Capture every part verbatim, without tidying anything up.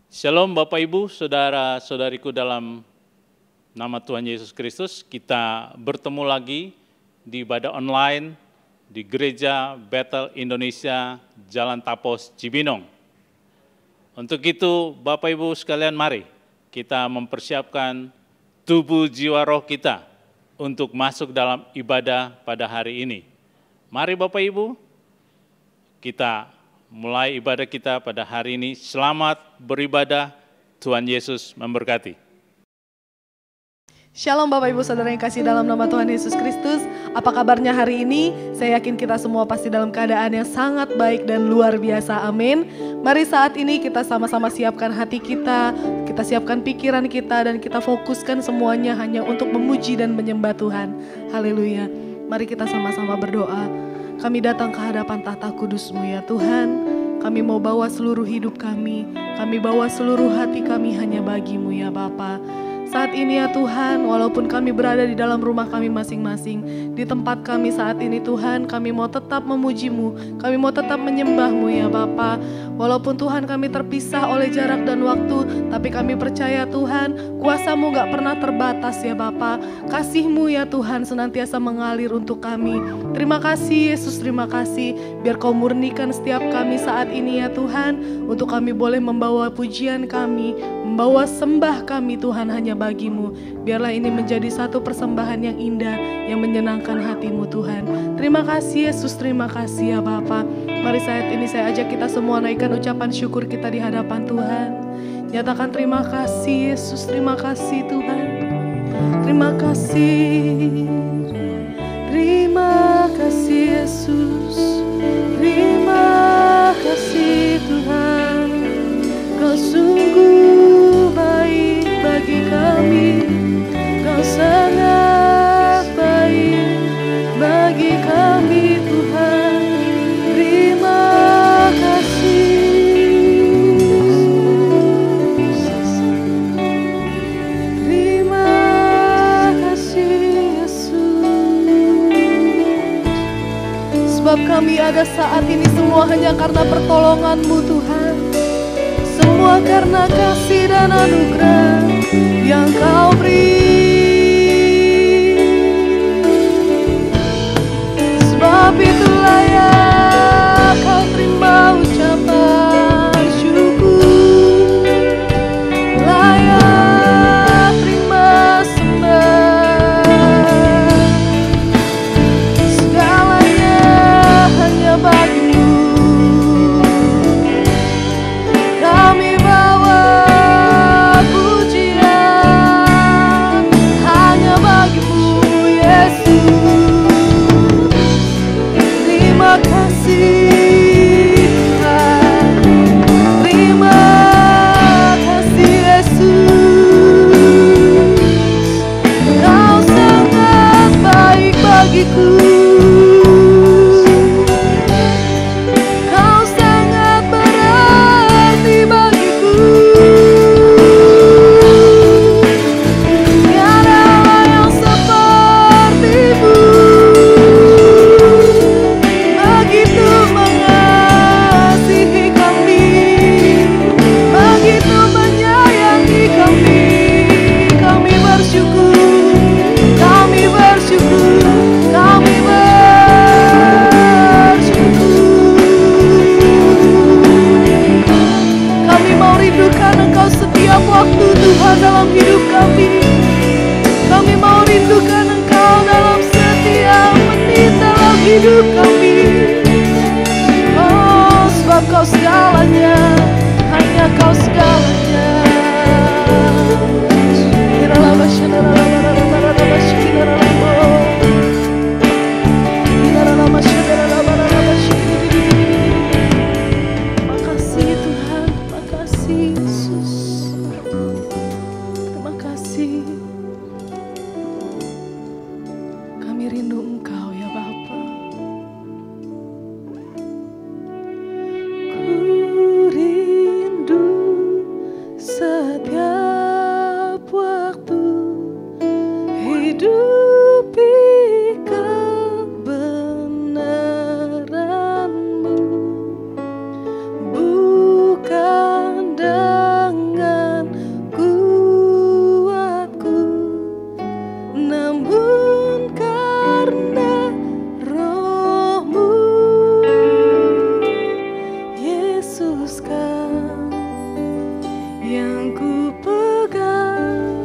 Shalom Bapak Ibu, Saudara-saudariku dalam nama Tuhan Yesus Kristus. Kita bertemu lagi di ibadah online di Gereja Bethel Indonesia, Jalan Tapos, Cibinong. Untuk itu Bapak Ibu sekalian, mari kita mempersiapkan tubuh jiwa roh kita untuk masuk dalam ibadah pada hari ini. Mari Bapak Ibu, kita mulai ibadah kita pada hari ini. Selamat beribadah, Tuhan Yesus memberkati. Shalom Bapak Ibu Saudara yang kasih dalam nama Tuhan Yesus Kristus. Apa kabarnya hari ini? Saya yakin kita semua pasti dalam keadaan yang sangat baik dan luar biasa. Amin. Mari saat ini kita sama-sama siapkan hati kita, kita siapkan pikiran kita, dan kita fokuskan semuanya hanya untuk memuji dan menyembah Tuhan. Haleluya. Mari kita sama-sama berdoa. Kami datang ke hadapan tahta kudus-Mu ya Tuhan. Kami mau bawa seluruh hidup kami. Kami bawa seluruh hati kami hanya bagi-Mu ya Bapa. Saat ini ya Tuhan, walaupun kami berada di dalam rumah kami masing-masing, di tempat kami saat ini Tuhan, kami mau tetap memuji-Mu, kami mau tetap menyembah-Mu ya Bapa. Walaupun Tuhan kami terpisah oleh jarak dan waktu, tapi kami percaya Tuhan, kuasa-Mu gak pernah terbatas ya Bapa. Kasih-Mu ya Tuhan senantiasa mengalir untuk kami. Terima kasih Yesus, terima kasih. Biar Kau murnikan setiap kami saat ini ya Tuhan, untuk kami boleh membawa pujian kami, membawa sembah kami Tuhan hanya bagi-Mu. Biarlah ini menjadi satu persembahan yang indah, yang menyenangkan hati-Mu Tuhan. Terima kasih Yesus, terima kasih ya Bapa. Mari saat ini saya ajak kita semua naikkan ucapan syukur kita di hadapan Tuhan. Nyatakan terima kasih Yesus, terima kasih Tuhan. Terima kasih. Terima kasih Yesus. Terima kasih Tuhan. Kau sungguh baik bagi kami. Kau sangat baik bagi kami Tuhan. Terima kasih. Terima kasih Yesus. Sebab kami ada saat ini semua hanya karena pertolongan-Mu Tuhan. Semua karena kasih dan anugerah yang Kau beri. Sebab itulah ya Kau terima ucapan syukur. Layak terima sembah. Segalanya hanya bagi-Mu. Kami bawa pujian hanya bagi-Mu Yesus. Terima kasih Tuhan. Terima kasih Yesus. Kau sangat baik bagiku. Kau sangat berarti bagiku. Tiadalah yang seperti-Mu. Begitu mengasihi kami, begitu menyayangi kami. Kami bersyukur, kami bersyukur, kami bersyukur. Kami mau rindukan Engkau setiap waktu Tuhan dalam hidup kami. Kami mau rindukan Engkau dalam setiap menit dalam hidup kami. Oh, sebab Kau segalanya, hanya Kau segalanya. Terima kasih Tuhan, terima kasih Yesus. Terima kasih. Kami rindu Engkau ya Bapa. Ku Yesuskan yang ku pegang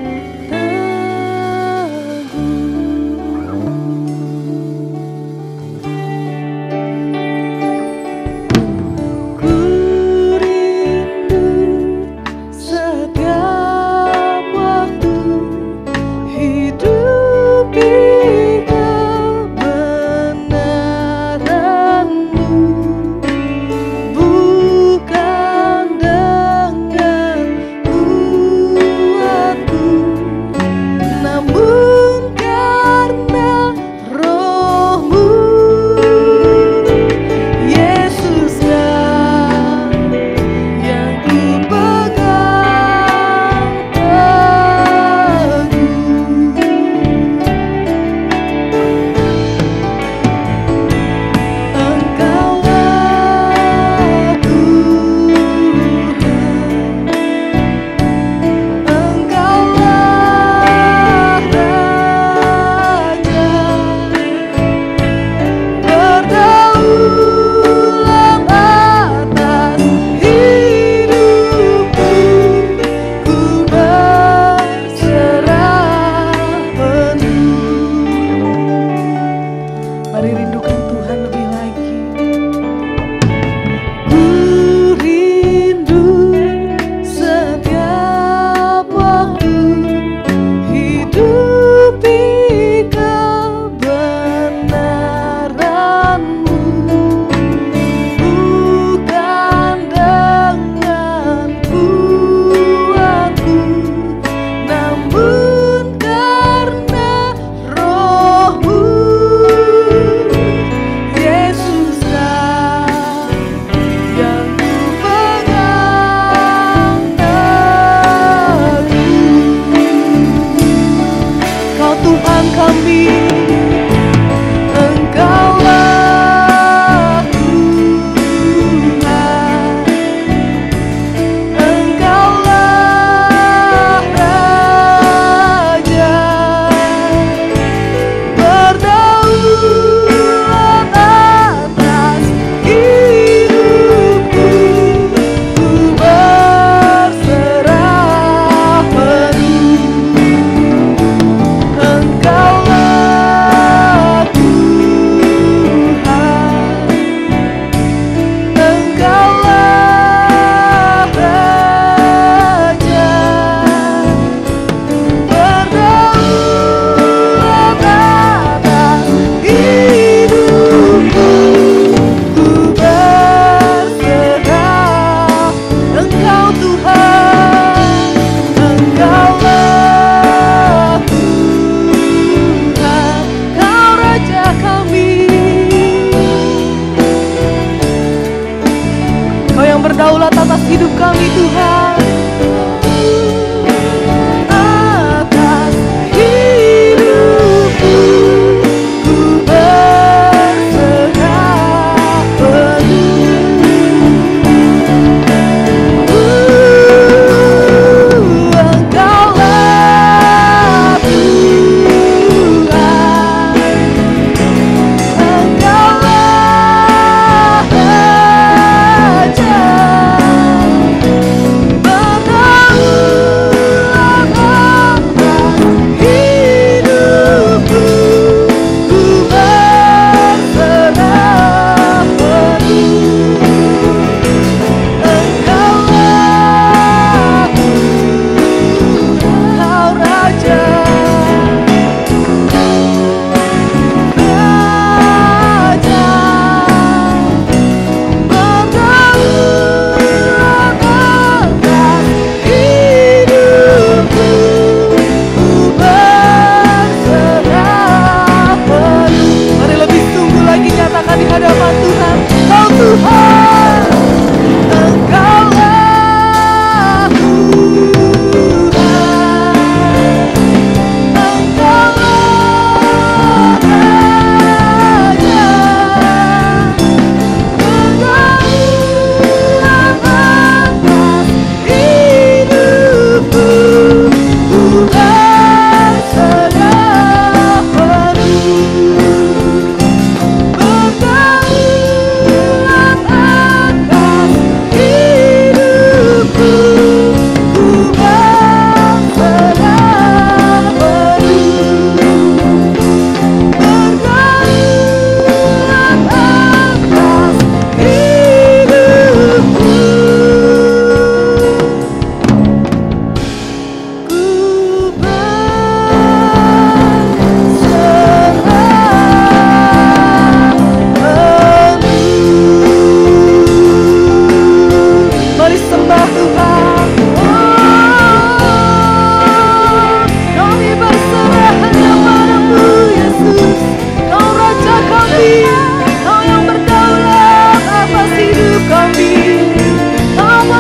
berdaulat atas hidup kami Tuhan. Atas hidupku ku berserah penuh. uh, Engkaulah Tuhan, Engkaulah Raja.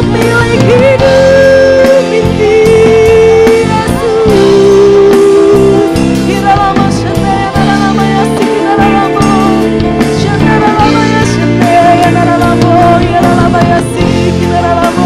milik hidup ini, Yesus. Hiralama Shanda Yaralama Yasi Hiralama Shanda Yaralama Yashanda Yaralama Yaralama Yasi Hiralama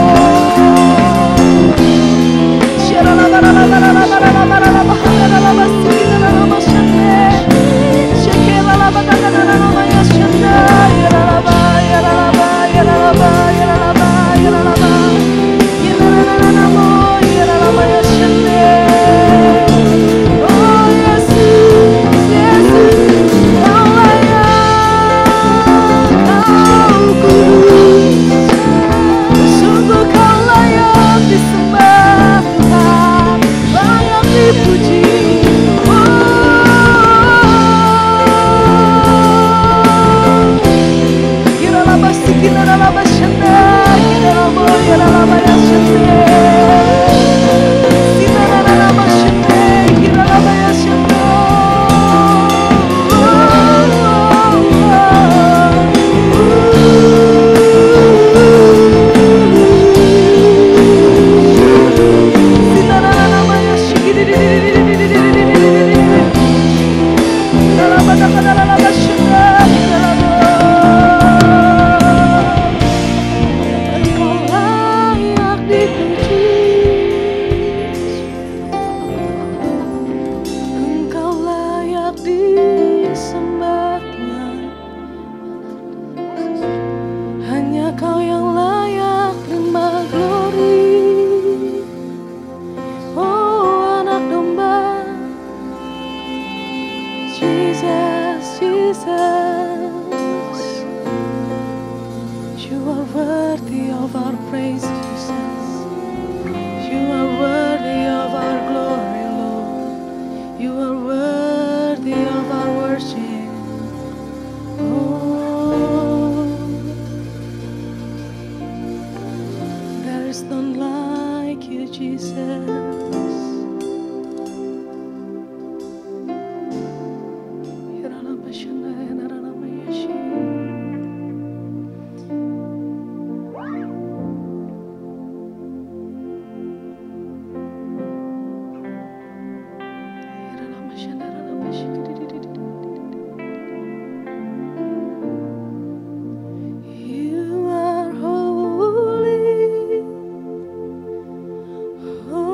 Shiralama Yaralama Yaralama Yaralama Yaralama Si Yaralama Shanda Shekiralama Yaralama Yashanda Yaralama Yaralama Yaralama Yaralama Yaralama Yaralama Yaralama Yashanda. Oh Yesus, Yesus, Kau layak, Kau kudus, sungguh Kau layak disembah Tuhan, layak dipuji. Hiralama Sikinalama Shanda, Hiralama Yaralama Yashanda, Sinalama Shanda, Hiralama Yashanda. Sinalama Yashanda, Hiralama Yaralama Shanda, Hiralama. Engkau layak dipuji, Engkau layak disembah Tuhan. Hanya Kau yang layak terima glory. Oh anak domba, Jesus, Jesus, You are worthy of our praise, Jesus. You are worthy of our glory, Lord. You are worthy of our worship. Oh, there is none like You, Jesus. You are holy,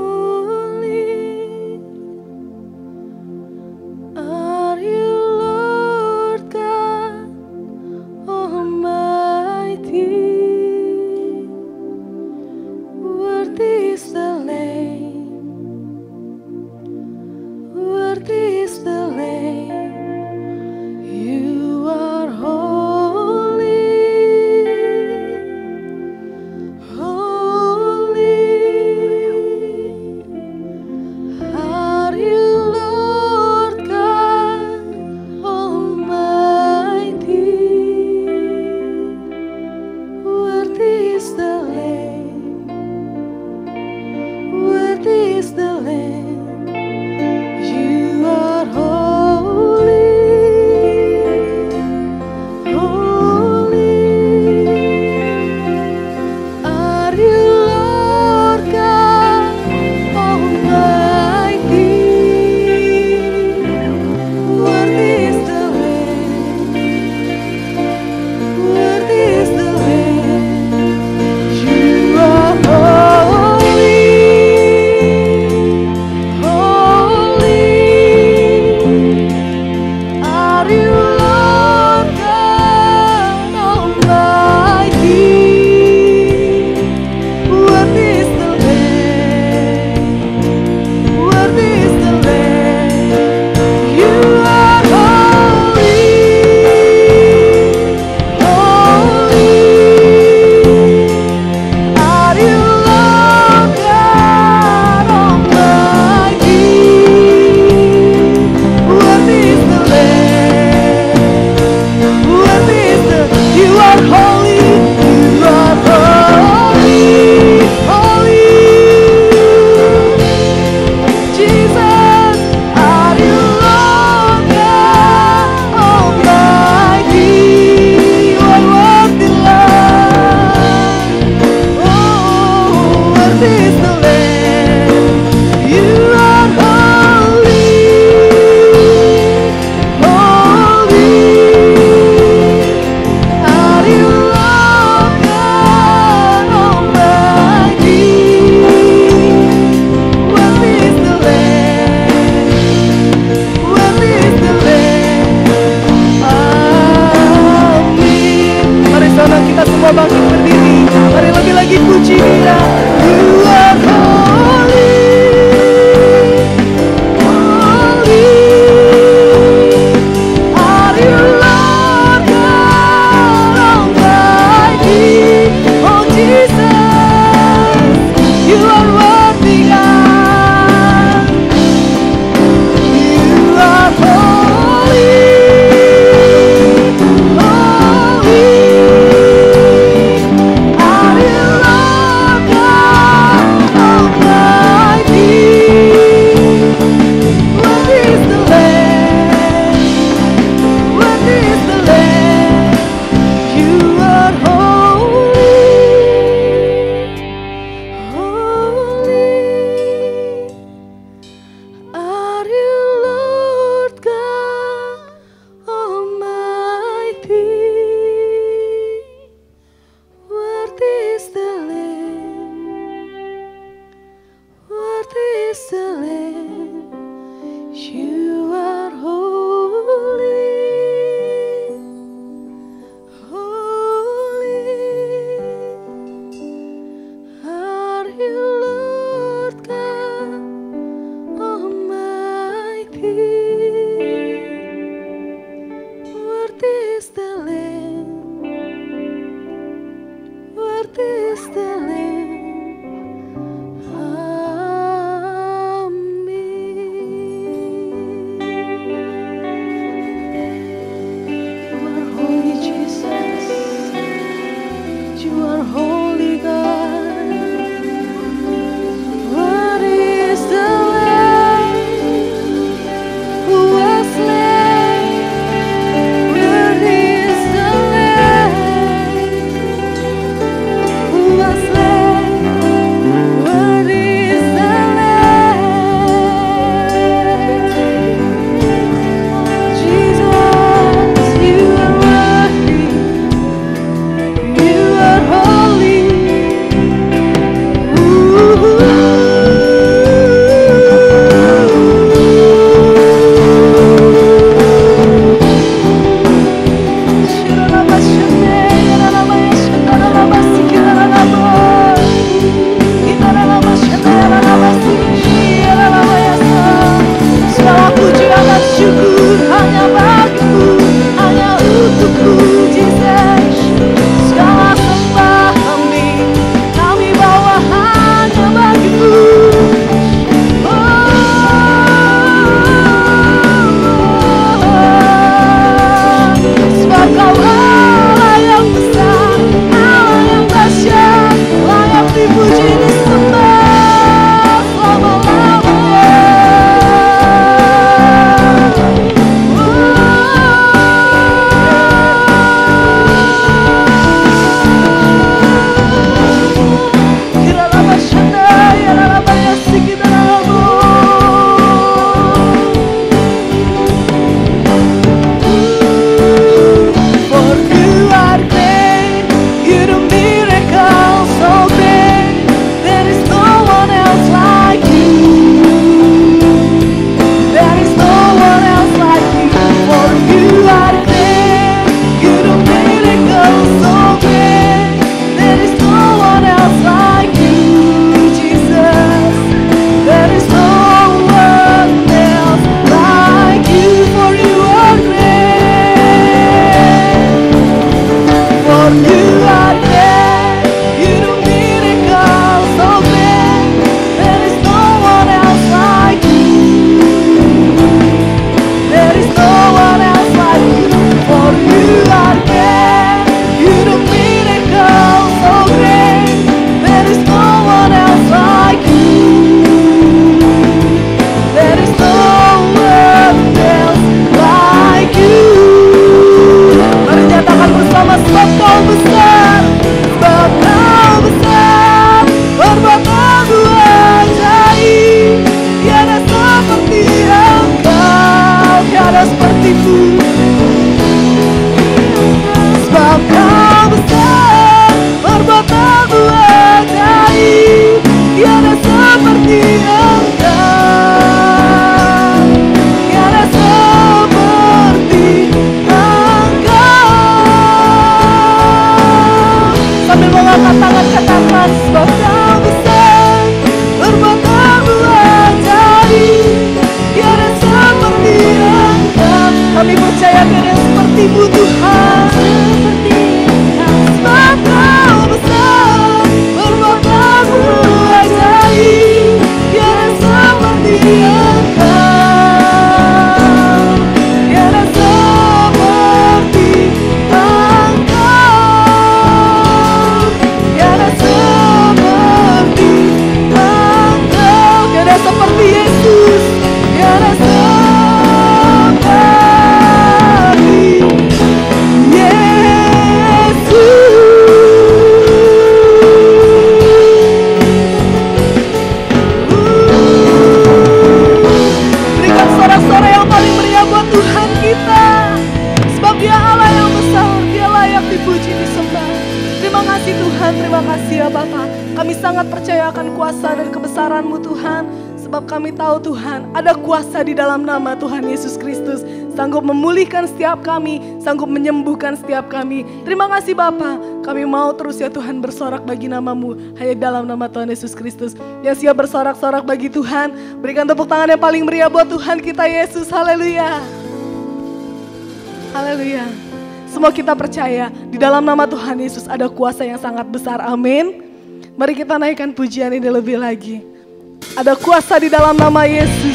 ya Bapa. Kami sangat percaya akan kuasa dan kebesaran-Mu Tuhan. Sebab kami tahu Tuhan, ada kuasa di dalam nama Tuhan Yesus Kristus. Sanggup memulihkan setiap kami, sanggup menyembuhkan setiap kami. Terima kasih Bapa, kami mau terus ya Tuhan bersorak bagi nama-Mu. Hanya dalam nama Tuhan Yesus Kristus. Yang siap bersorak-sorak bagi Tuhan, berikan tepuk tangan yang paling meriah buat Tuhan kita Yesus. Haleluya. Haleluya. Semua kita percaya di dalam nama Tuhan Yesus ada kuasa yang sangat besar. Amin. Mari kita naikkan pujian ini lebih lagi. Ada kuasa di dalam nama Yesus.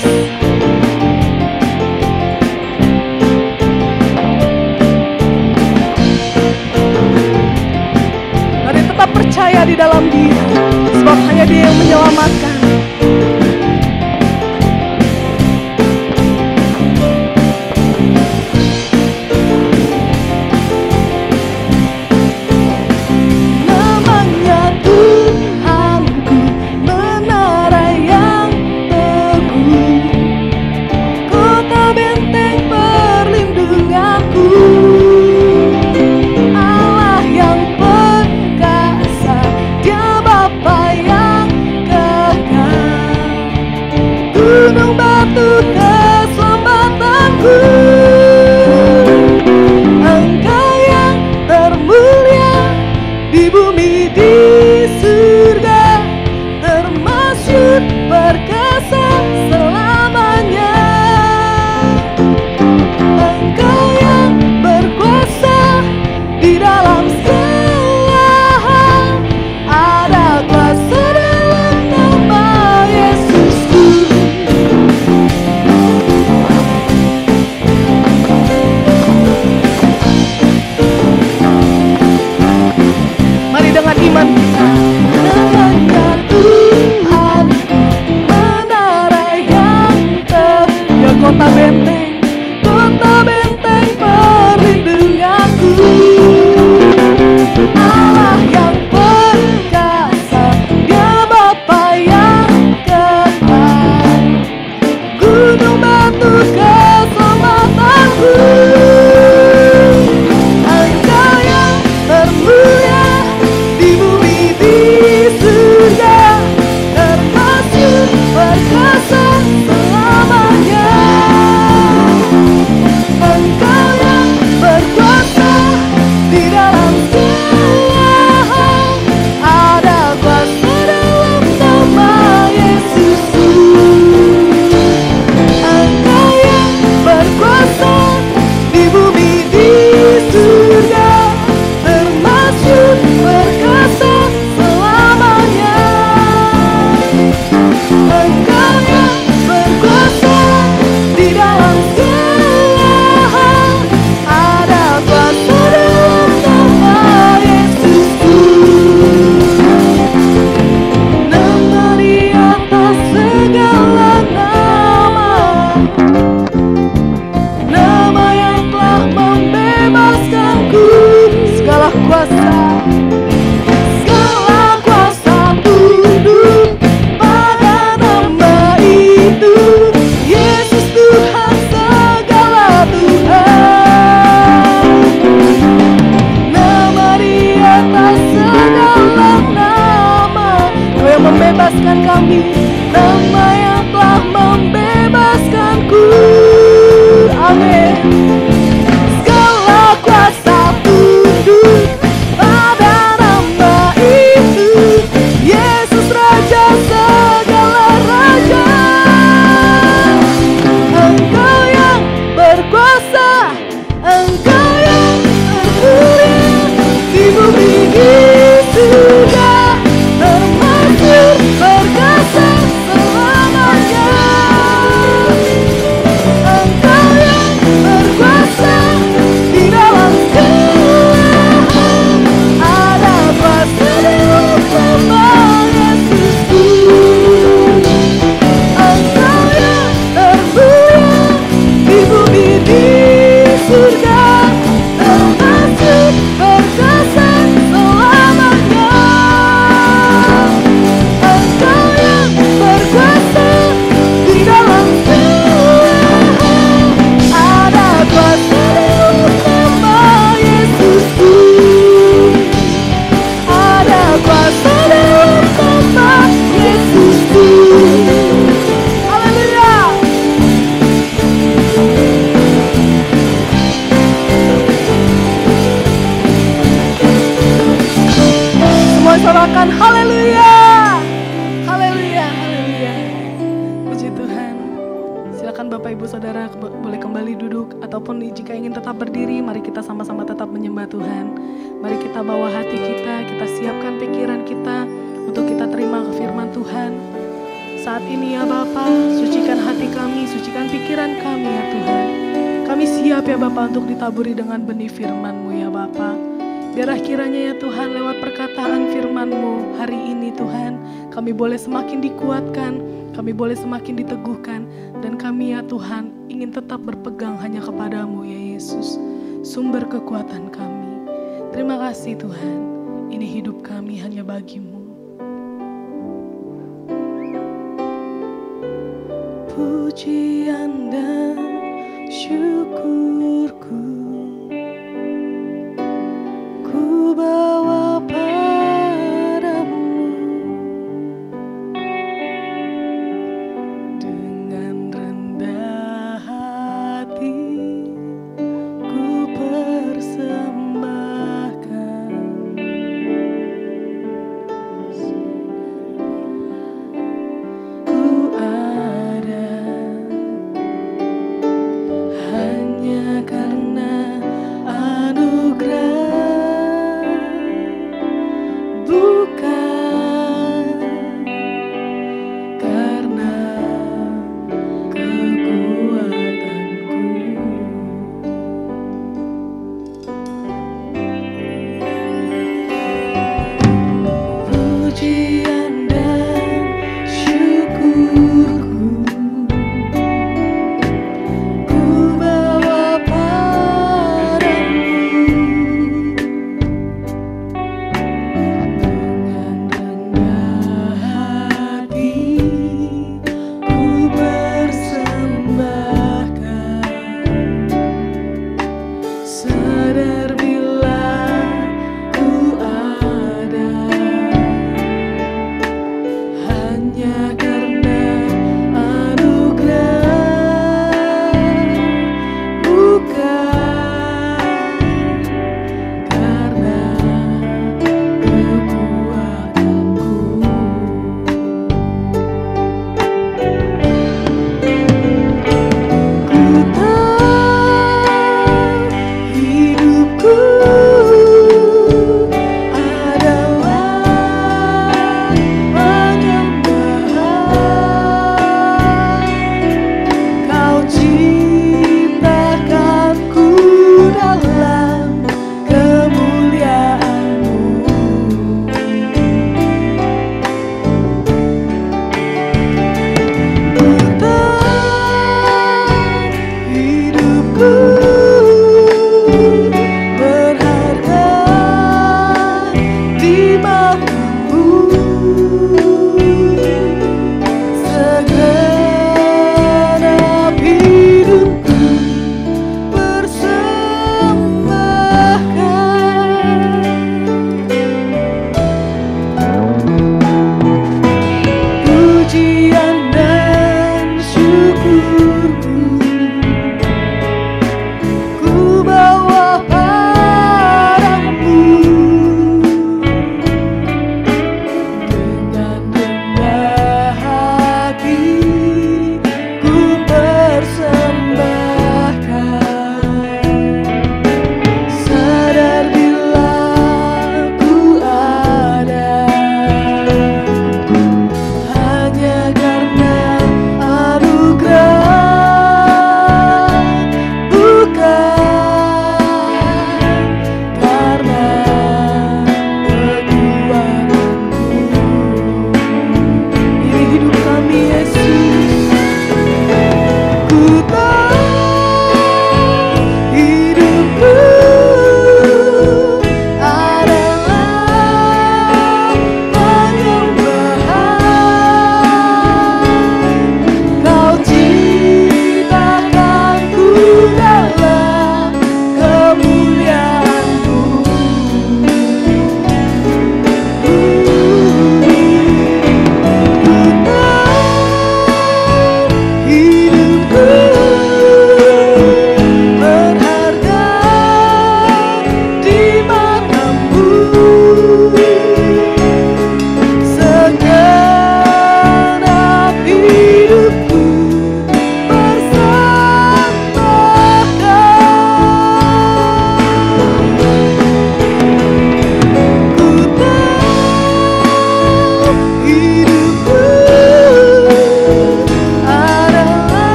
Mari tetap percaya di dalam Dia, sebab hanya Dia yang menyelamatkan. Gunung batu keselamatanku, Engkau yang termulia di bumi di surga, termasyhur perkasa selamanya. Engkau yang berkuasa di dalam segala hal, ada kuasa dalam nama Yesusku. Dengan iman kita, namanya Tuhan, menara yang teguh, kota benteng, kota benteng perlindunganku, Allah yang perkasa, Dia Bapa yang kekal, gunung batu keselamatanku, Engkau yang termulia di bumi di surga, termasyhur perkasa selamanya. Engkau yang berkuasa di dalam segala hal, ada kuasa dalam nama Yesusku. Engkau yang berkuasa di bumi di surga, termasyhur perkasa selamanya. Engkau yang berkuasa di dalam segala hal, ada kuasa dalam nama Yesusku. Nama di atas segala nama, nama yang telah membebaskanku, segala kuasa, segala kuasa tunduk pada nama itu, Yesus Tuhan segala Tuhan. Nama di atas segala nama, Kau yang membebaskan kami, nama yang telah membebaskanku. Amin. Segala kuasa tunduk pada nama itu, Yesus Raja segala raja. Engkau yang berkuasa, Engkau yang termulia di bumi di surga, termasyhur perkasa selamanya. Haleluya. Haleluya, haleluya. Puji Tuhan. Silakan Bapak Ibu Saudara boleh kembali duduk, ataupun jika ingin tetap berdiri, mari kita sama-sama tetap menyembah Tuhan. Mari kita bawa hati kita, kita siapkan pikiran kita untuk kita terima firman Tuhan. Saat ini ya Bapa, sucikan hati kami, sucikan pikiran kami ya Tuhan. Kami siap ya Bapa untuk ditaburi dengan benih firman-Mu ya Bapa. Biarlah kiranya ya Tuhan lewat perkataan firman-Mu hari ini Tuhan, kami boleh semakin dikuatkan, kami boleh semakin diteguhkan, dan kami ya Tuhan ingin tetap berpegang hanya kepada-Mu ya Yesus, sumber kekuatan kami. Terima kasih Tuhan, ini hidup kami hanya bagi-Mu. Pujian dan syukurku ku bawa padamu, dengan rendah hati ku persembahkan. Ku ada hanya karena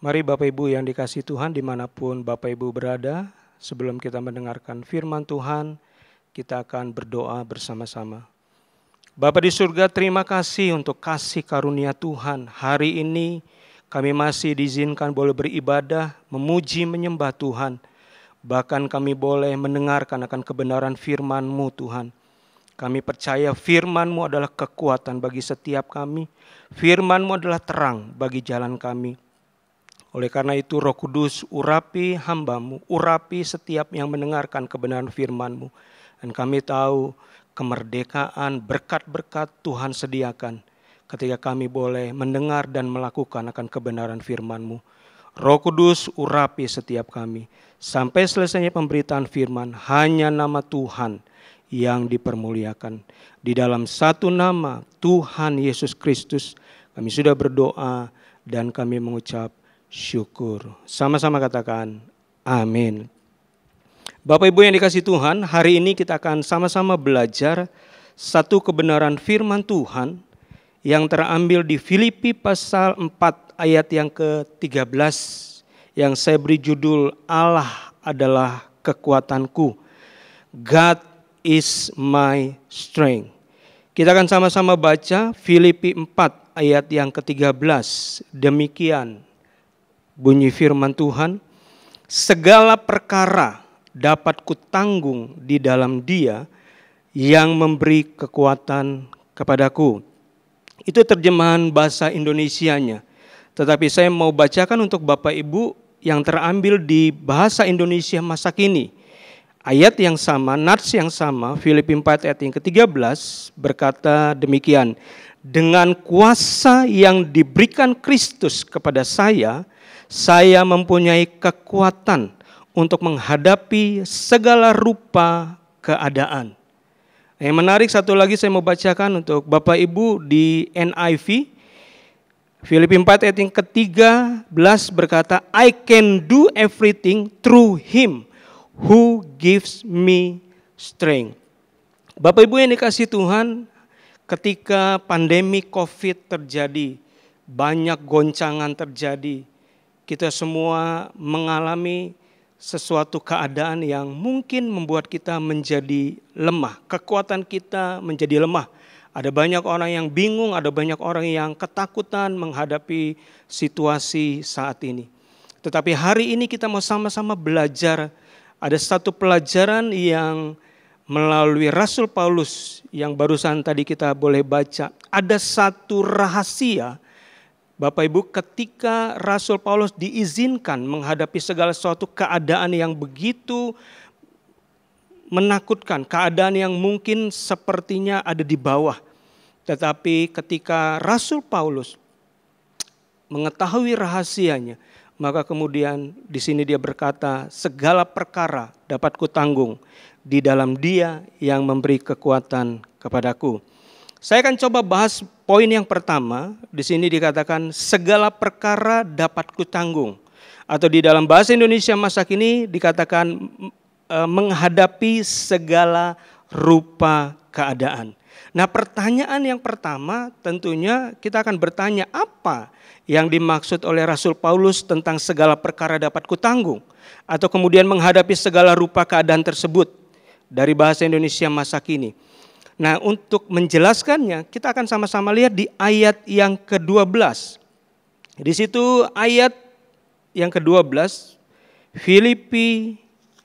Mari Bapak Ibu yang dikasihi Tuhan dimanapun Bapak Ibu berada, sebelum kita mendengarkan firman Tuhan, kita akan berdoa bersama-sama. Bapa di surga, terima kasih untuk kasih karunia Tuhan. Hari ini kami masih diizinkan boleh beribadah, memuji, menyembah Tuhan. Bahkan kami boleh mendengarkan akan kebenaran firman-Mu Tuhan. Kami percaya firman-Mu adalah kekuatan bagi setiap kami. Firman-Mu adalah terang bagi jalan kami. Oleh karena itu Roh Kudus urapi hamba-Mu, urapi setiap yang mendengarkan kebenaran firman-Mu. Dan kami tahu kemerdekaan, berkat-berkat Tuhan sediakan ketika kami boleh mendengar dan melakukan akan kebenaran firman-Mu. Roh Kudus urapi setiap kami. Sampai selesainya pemberitaan firman, hanya nama Tuhan yang dipermuliakan. Di dalam satu nama Tuhan Yesus Kristus kami sudah berdoa dan kami mengucap syukur. Sama-sama katakan amin. Bapak Ibu yang dikasihi Tuhan, hari ini kita akan sama-sama belajar satu kebenaran firman Tuhan yang terambil di Filipi pasal empat ayat yang ke tiga belas yang saya beri judul Allah adalah kekuatanku. God is my strength. Kita akan sama-sama baca Filipi empat ayat yang ke tiga belas. Demikian bunyi firman Tuhan, segala perkara dapat kutanggung di dalam Dia yang memberi kekuatan kepadaku. Itu terjemahan bahasa Indonesianya. Tetapi saya mau bacakan untuk Bapak Ibu yang terambil di bahasa Indonesia masa kini. Ayat yang sama, nats yang sama, Filipi empat ayat yang ke tiga belas berkata demikian. Dengan kuasa yang diberikan Kristus kepada saya, saya mempunyai kekuatan untuk menghadapi segala rupa keadaan. Yang menarik satu lagi saya mau bacakan untuk Bapak Ibu di N I V. Filipi empat ayat yang ke tiga belas berkata, I can do everything through Him who gives me strength. Bapak Ibu yang dikasihi Tuhan, ketika pandemi COVID terjadi, banyak goncangan terjadi. Kita semua mengalami sesuatu keadaan yang mungkin membuat kita menjadi lemah. Kekuatan kita menjadi lemah. Ada banyak orang yang bingung, ada banyak orang yang ketakutan menghadapi situasi saat ini. Tetapi hari ini kita mau sama-sama belajar. Ada satu pelajaran yang melalui Rasul Paulus yang barusan tadi kita boleh baca. Ada satu rahasia Bapak Ibu, ketika Rasul Paulus diizinkan menghadapi segala sesuatu keadaan yang begitu menakutkan, keadaan yang mungkin sepertinya ada di bawah. Tetapi ketika Rasul Paulus mengetahui rahasianya, maka kemudian di sini dia berkata, segala perkara dapat kutanggung di dalam Dia yang memberi kekuatan kepadaku. Saya akan coba bahas poin yang pertama. Di sini dikatakan segala perkara dapat kutanggung. Atau di dalam bahasa Indonesia masa kini dikatakan e, menghadapi segala rupa keadaan. Nah, pertanyaan yang pertama tentunya kita akan bertanya, apa yang dimaksud oleh Rasul Paulus tentang segala perkara dapat kutanggung? Atau kemudian menghadapi segala rupa keadaan tersebut dari bahasa Indonesia masa kini. Nah, untuk menjelaskannya kita akan sama-sama lihat di ayat yang ke dua belas. Di situ ayat yang ke dua belas, Filipi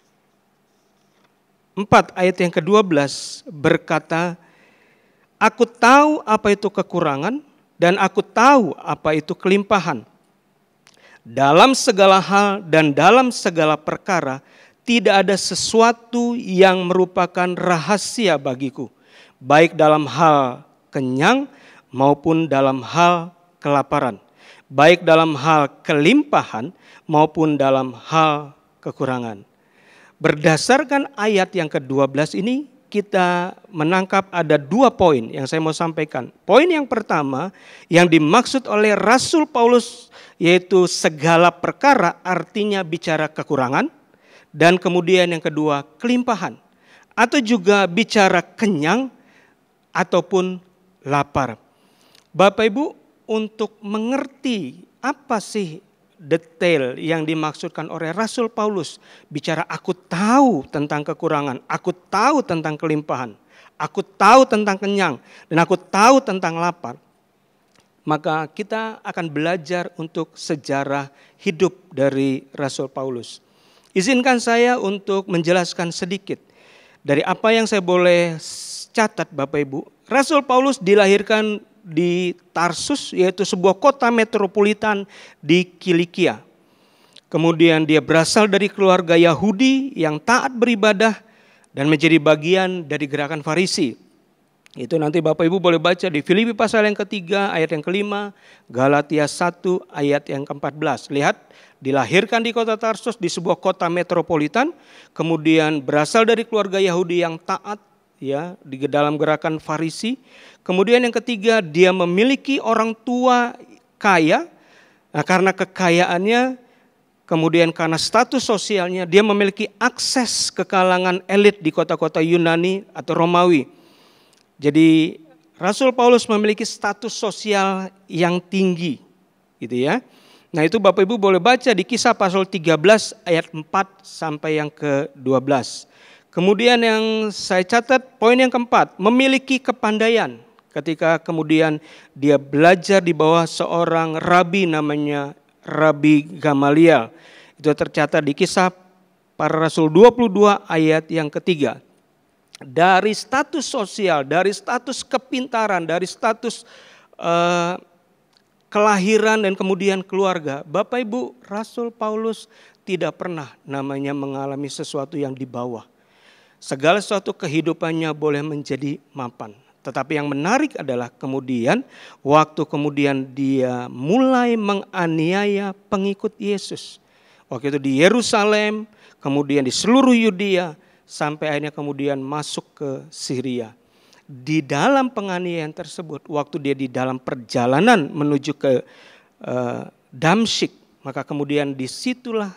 empat ayat yang ke dua belas berkata, aku tahu apa itu kekurangan dan aku tahu apa itu kelimpahan. Dalam segala hal dan dalam segala perkara tidak ada sesuatu yang merupakan rahasia bagiku. Baik dalam hal kenyang maupun dalam hal kelaparan. Baik dalam hal kelimpahan maupun dalam hal kekurangan. Berdasarkan ayat yang ke dua belas ini kita menangkap ada dua poin yang saya mau sampaikan. Poin yang pertama yang dimaksud oleh Rasul Paulus yaitu segala perkara artinya bicara kekurangan. Dan kemudian yang kedua kelimpahan. Atau juga bicara kenyang ataupun lapar. Bapak Ibu, untuk mengerti apa sih detail yang dimaksudkan oleh Rasul Paulus. Bicara aku tahu tentang kekurangan, aku tahu tentang kelimpahan, aku tahu tentang kenyang, dan aku tahu tentang lapar. Maka kita akan belajar untuk sejarah hidup dari Rasul Paulus. Izinkan saya untuk menjelaskan sedikit dari apa yang saya boleh catat Bapak Ibu. Rasul Paulus dilahirkan di Tarsus, yaitu sebuah kota metropolitan di Kilikia. Kemudian dia berasal dari keluarga Yahudi yang taat beribadah dan menjadi bagian dari gerakan Farisi. Itu nanti Bapak Ibu boleh baca di Filipi pasal yang ketiga ayat yang kelima, Galatia satu ayat yang keempat belas. Lihat, dilahirkan di kota Tarsus di sebuah kota metropolitan, kemudian berasal dari keluarga Yahudi yang taat ya di dalam gerakan Farisi. Kemudian yang ketiga, dia memiliki orang tua kaya. Nah, karena kekayaannya, kemudian karena status sosialnya, dia memiliki akses ke kalangan elit di kota-kota Yunani atau Romawi. Jadi Rasul Paulus memiliki status sosial yang tinggi, gitu ya. Nah, itu Bapak Ibu boleh baca di Kisah pasal tiga belas ayat empat sampai yang ke dua belas. Kemudian yang saya catat poin yang keempat, memiliki kepandaian. Ketika kemudian dia belajar di bawah seorang rabi namanya Rabi Gamaliel. Itu tercatat di Kisah Para Rasul dua puluh dua ayat yang ketiga. Dari status sosial, dari status kepintaran, dari status uh, kelahiran dan kemudian keluarga. Bapak Ibu, Rasul Paulus tidak pernah namanya mengalami sesuatu yang di bawah. Segala sesuatu kehidupannya boleh menjadi mapan. Tetapi yang menarik adalah kemudian waktu kemudian dia mulai menganiaya pengikut Yesus. Waktu itu di Yerusalem, kemudian di seluruh Yudea, sampai akhirnya kemudian masuk ke Syria. Di dalam penganiayaan tersebut, waktu dia di dalam perjalanan menuju ke uh, Damsyik, maka kemudian disitulah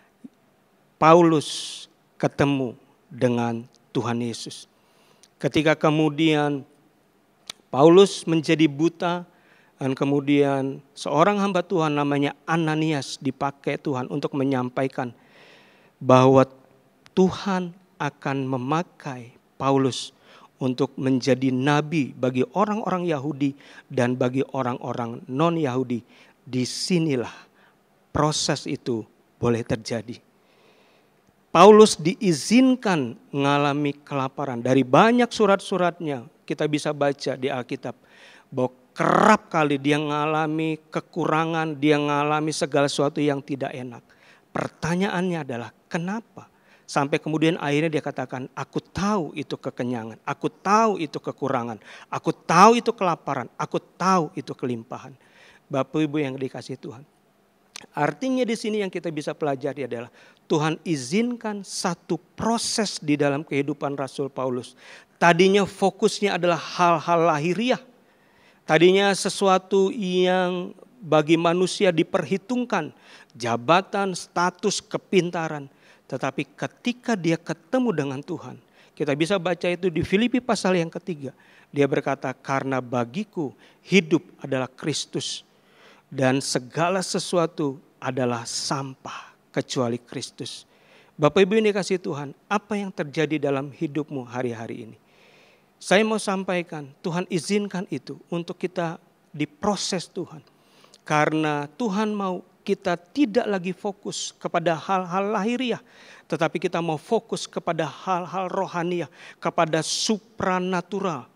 Paulus ketemu dengan Tuhan Yesus. Ketika kemudian Paulus menjadi buta dan kemudian seorang hamba Tuhan namanya Ananias dipakai Tuhan untuk menyampaikan bahwa Tuhan akan memakai Paulus untuk menjadi nabi bagi orang-orang Yahudi dan bagi orang-orang non-Yahudi. Disinilah proses itu boleh terjadi. Paulus diizinkan mengalami kelaparan. Dari banyak surat-suratnya kita bisa baca di Alkitab bahwa kerap kali dia mengalami kekurangan, dia mengalami segala sesuatu yang tidak enak. Pertanyaannya adalah kenapa? Sampai kemudian akhirnya dia katakan, aku tahu itu kekenyangan, aku tahu itu kekurangan, aku tahu itu kelaparan, aku tahu itu kelimpahan. Bapak Ibu yang dikasihi Tuhan. Artinya di sini yang kita bisa pelajari adalah Tuhan izinkan satu proses di dalam kehidupan Rasul Paulus. Tadinya fokusnya adalah hal-hal lahiriah. Tadinya sesuatu yang bagi manusia diperhitungkan, jabatan, status, kepintaran. Tetapi ketika dia ketemu dengan Tuhan, kita bisa baca itu di Filipi pasal yang ketiga. Dia berkata, karena bagiku hidup adalah Kristus dan segala sesuatu adalah sampah kecuali Kristus. Bapak Ibu yang dikasihi Tuhan, apa yang terjadi dalam hidupmu hari-hari ini? Saya mau sampaikan, Tuhan izinkan itu untuk kita diproses Tuhan. Karena Tuhan mau kita tidak lagi fokus kepada hal-hal lahiriah, tetapi kita mau fokus kepada hal-hal rohaniah, kepada supranatural.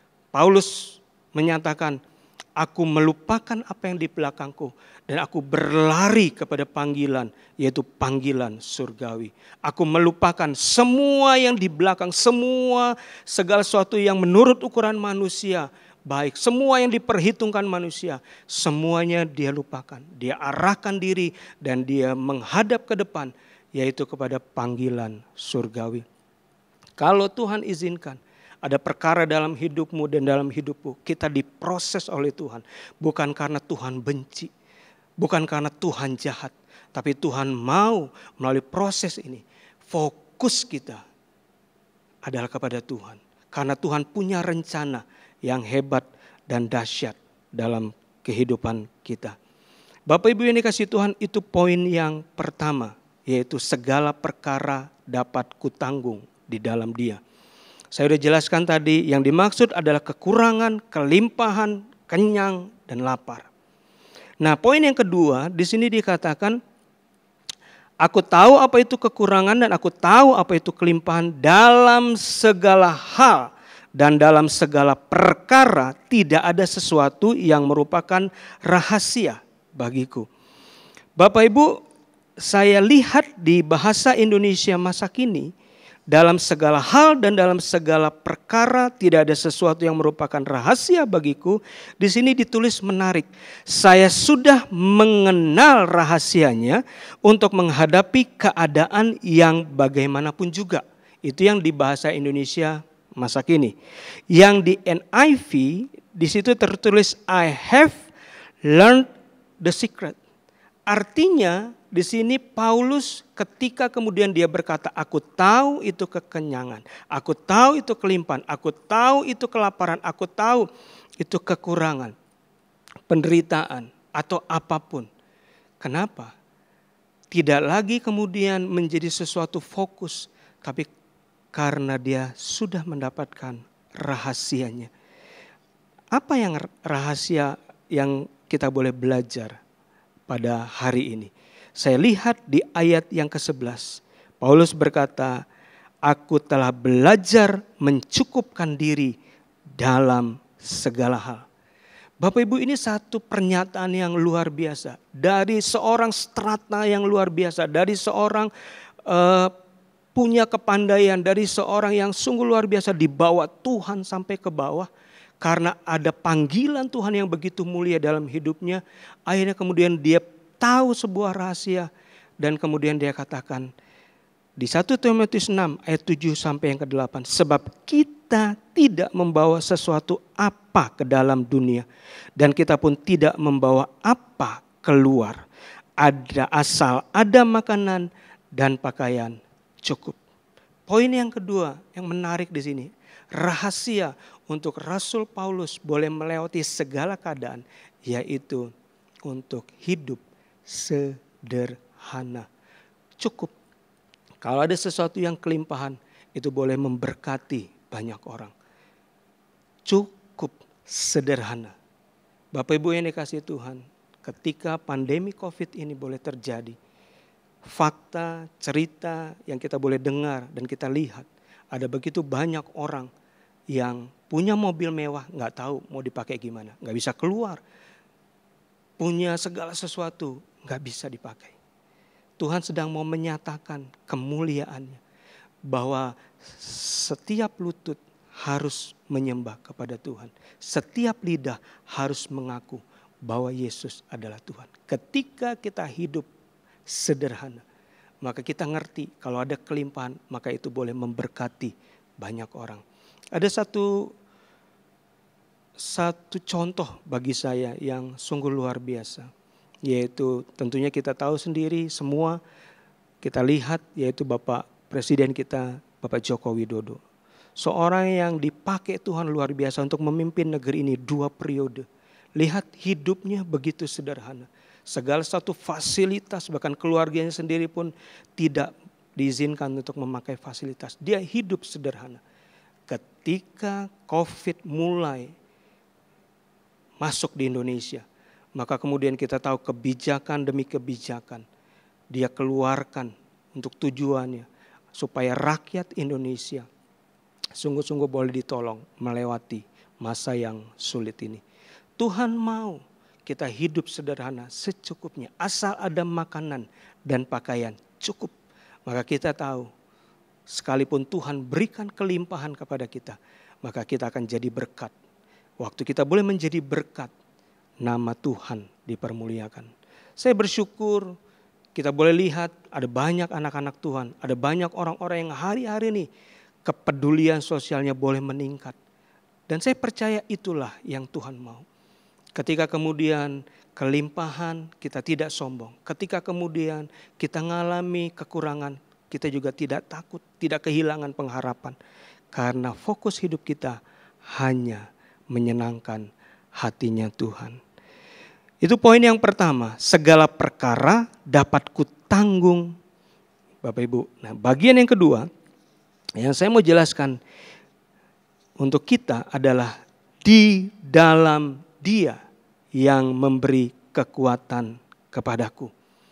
Paulus menyatakan, aku melupakan apa yang di belakangku dan aku berlari kepada panggilan, yaitu panggilan surgawi. Aku melupakan semua yang di belakang, semua segala sesuatu yang menurut ukuran manusia baik, semua yang diperhitungkan manusia, semuanya dia lupakan. Dia arahkan diri dan dia menghadap ke depan, yaitu kepada panggilan surgawi. Kalau Tuhan izinkan, ada perkara dalam hidupmu dan dalam hidupku, kita diproses oleh Tuhan. Bukan karena Tuhan benci, bukan karena Tuhan jahat, tapi Tuhan mau melalui proses ini, fokus kita adalah kepada Tuhan. Karena Tuhan punya rencana yang hebat dan dahsyat dalam kehidupan kita. Bapak Ibu yang dikasihi Tuhan, itu poin yang pertama, yaitu segala perkara dapat kutanggung di dalam Dia. Saya sudah jelaskan tadi, yang dimaksud adalah kekurangan, kelimpahan, kenyang, dan lapar. Nah, poin yang kedua, di sini dikatakan, aku tahu apa itu kekurangan dan aku tahu apa itu kelimpahan dalam segala hal. Dan dalam segala perkara tidak ada sesuatu yang merupakan rahasia bagiku. Bapak Ibu, saya lihat di bahasa Indonesia masa kini, dalam segala hal dan dalam segala perkara tidak ada sesuatu yang merupakan rahasia bagiku. Di sini ditulis menarik. Saya sudah mengenal rahasianya untuk menghadapi keadaan yang bagaimanapun juga. Itu yang di bahasa Indonesia masa kini. Yang di N I V di situ tertulis I have learned the secret. Artinya di sini Paulus ketika kemudian dia berkata, aku tahu itu kekenyangan, aku tahu itu kelimpahan, aku tahu itu kelaparan, aku tahu itu kekurangan, penderitaan atau apapun. Kenapa? Tidak lagi kemudian menjadi sesuatu fokus, tapi karena dia sudah mendapatkan rahasianya. Apa yang rahasia yang kita boleh belajar pada hari ini? Saya lihat di ayat yang kesebelas. Paulus berkata, aku telah belajar mencukupkan diri dalam segala hal. Bapak Ibu, ini satu pernyataan yang luar biasa. Dari seorang strata yang luar biasa. Dari seorang uh, punya kepandaian. Dari seorang yang sungguh luar biasa dibawa Tuhan sampai ke bawah. Karena ada panggilan Tuhan yang begitu mulia dalam hidupnya. Akhirnya kemudian dia tahu sebuah rahasia dan kemudian dia katakan di satu Timotius enam ayat tujuh sampai yang kedelapan, sebab kita tidak membawa sesuatu apa ke dalam dunia dan kita pun tidak membawa apa keluar. Ada asal ada makanan dan pakaian cukup. Poin yang kedua yang menarik di sini, rahasia untuk Rasul Paulus boleh melewati segala keadaan, yaitu untuk hidup sederhana. Cukup. Kalau ada sesuatu yang kelimpahan, itu boleh memberkati banyak orang. Cukup sederhana. Bapak Ibu yang dikasihi Tuhan, ketika pandemi COVID ini boleh terjadi, fakta, cerita yang kita boleh dengar dan kita lihat, ada begitu banyak orang yang punya mobil mewah, nggak tahu mau dipakai gimana, nggak bisa keluar. Punya segala sesuatu, nggak bisa dipakai. Tuhan sedang mau menyatakan kemuliaannya. Bahwa setiap lutut harus menyembah kepada Tuhan. Setiap lidah harus mengaku bahwa Yesus adalah Tuhan. Ketika kita hidup sederhana, maka kita ngerti kalau ada kelimpahan, maka itu boleh memberkati banyak orang. Ada satu satu contoh bagi saya yang sungguh luar biasa. Yaitu tentunya kita tahu sendiri semua, kita lihat yaitu Bapak Presiden kita, Bapak Joko Widodo. Seorang yang dipakai Tuhan luar biasa untuk memimpin negeri ini dua periode. Lihat hidupnya begitu sederhana. Segala satu fasilitas, bahkan keluarganya sendiri pun tidak diizinkan untuk memakai fasilitas. Dia hidup sederhana. Ketika COVID mulai masuk di Indonesia, maka kemudian kita tahu kebijakan demi kebijakan dia keluarkan untuk tujuannya supaya rakyat Indonesia sungguh-sungguh boleh ditolong melewati masa yang sulit ini. Tuhan mau kita hidup sederhana secukupnya, asal ada makanan dan pakaian cukup. Maka kita tahu sekalipun Tuhan berikan kelimpahan kepada kita, maka kita akan jadi berkat. Waktu kita boleh menjadi berkat, nama Tuhan dipermuliakan. Saya bersyukur kita boleh lihat ada banyak anak-anak Tuhan, ada banyak orang-orang yang hari-hari ini kepedulian sosialnya boleh meningkat. Dan saya percaya itulah yang Tuhan mau. Ketika kemudian kelimpahan, kita tidak sombong. Ketika kemudian kita mengalami kekurangan, kita juga tidak takut, tidak kehilangan pengharapan. Karena fokus hidup kita hanya menyenangkan hatinya Tuhan. Itu poin yang pertama, segala perkara dapat kutanggung, Bapak Ibu. Nah, bagian yang kedua yang saya mau jelaskan untuk kita adalah di dalam Dia yang memberi kekuatan kepadaku.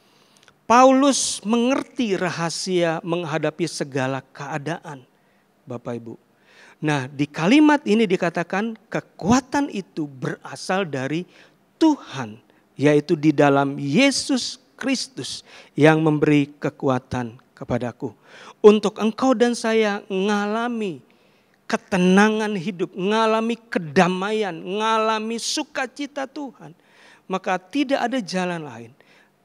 Paulus mengerti rahasia menghadapi segala keadaan, Bapak Ibu. Nah, di kalimat ini dikatakan kekuatan itu berasal dari Tuhan, yaitu di dalam Yesus Kristus yang memberi kekuatan kepadaku. Untuk engkau dan saya mengalami ketenangan hidup, mengalami kedamaian, mengalami sukacita Tuhan, maka tidak ada jalan lain.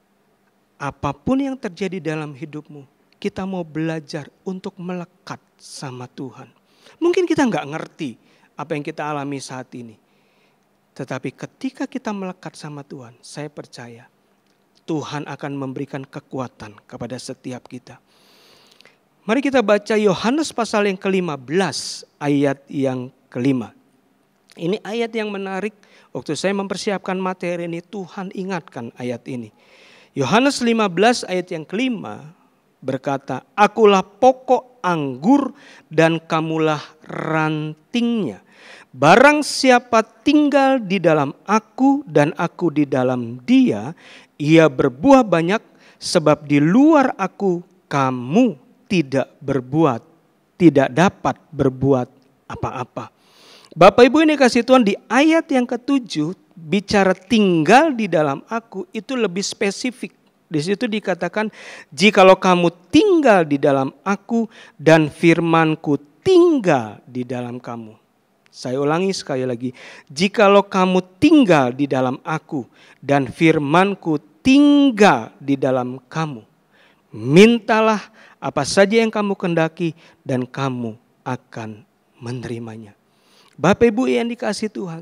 Apapun yang terjadi dalam hidupmu, kita mau belajar untuk melekat sama Tuhan. Mungkin kita nggak ngerti apa yang kita alami saat ini. Tetapi ketika kita melekat sama Tuhan, saya percaya Tuhan akan memberikan kekuatan kepada setiap kita. Mari kita baca Yohanes pasal yang kelima belas ayat yang kelima. Ini ayat yang menarik. Waktu saya mempersiapkan materi ini, Tuhan ingatkan ayat ini. Yohanes lima belas ayat yang kelima berkata, akulah pokok anggur dan kamulah rantingnya. Barang siapa tinggal di dalam aku dan aku di dalam dia, ia berbuah banyak, sebab di luar aku kamu tidak berbuat, tidak dapat berbuat apa-apa. Bapak Ibu ini kasih Tuhan, di ayat yang ketujuh bicara tinggal di dalam aku itu lebih spesifik. Di situ dikatakan, jikalau kamu tinggal di dalam aku dan firmanku tinggal di dalam kamu. Saya ulangi sekali lagi, jikalau kamu tinggal di dalam aku dan firmanku tinggal di dalam kamu, mintalah apa saja yang kamu kehendaki dan kamu akan menerimanya. Bapak Ibu yang dikasihi Tuhan,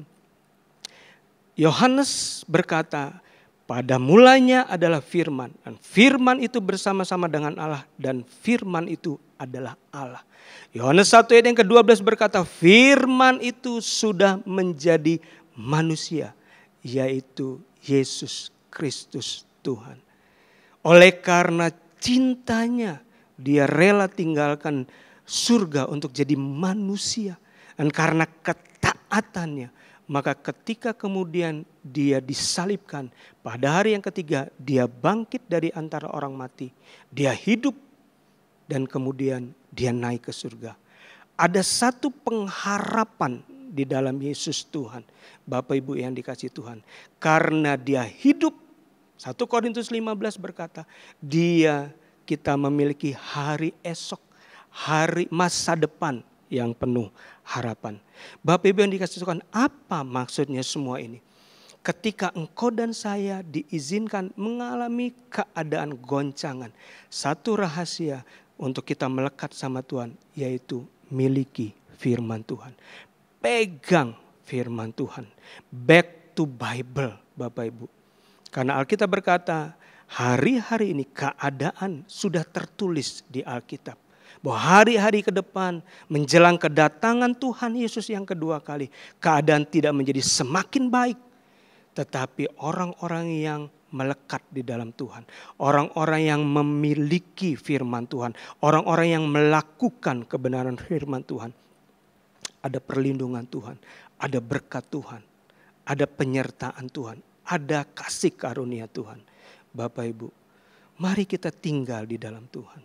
Yohanes berkata, pada mulanya adalah firman, dan firman itu bersama-sama dengan Allah, dan firman itu adalah Allah. Yohanes satu ayat yang kedua belas berkata, firman itu sudah menjadi manusia, yaitu Yesus Kristus Tuhan. Oleh karena cintanya, dia rela tinggalkan surga untuk jadi manusia. Dan karena ketaatannya, maka ketika kemudian dia disalibkan, pada hari yang ketiga dia bangkit dari antara orang mati. Dia hidup dan kemudian dia naik ke surga. Ada satu pengharapan di dalam Yesus Tuhan. Bapak Ibu yang dikasihi Tuhan. Karena dia hidup, satu Korintus lima belas berkata, dia kita memiliki hari esok, hari masa depan yang penuh harapan. Bapak Ibu yang dikasihi Tuhan, apa maksudnya semua ini? Ketika engkau dan saya diizinkan mengalami keadaan goncangan, satu rahasia untuk kita melekat sama Tuhan, yaitu miliki firman Tuhan. Pegang firman Tuhan. Back to Bible, Bapak Ibu. Karena Alkitab berkata, hari-hari ini keadaan sudah tertulis di Alkitab. Bahwa hari-hari ke depan menjelang kedatangan Tuhan Yesus yang kedua kali, keadaan tidak menjadi semakin baik. Tetapi orang-orang yang melekat di dalam Tuhan, orang-orang yang memiliki firman Tuhan, orang-orang yang melakukan kebenaran firman Tuhan, ada perlindungan Tuhan, ada berkat Tuhan, ada penyertaan Tuhan, ada kasih karunia Tuhan. Bapak Ibu, mari kita tinggal di dalam Tuhan.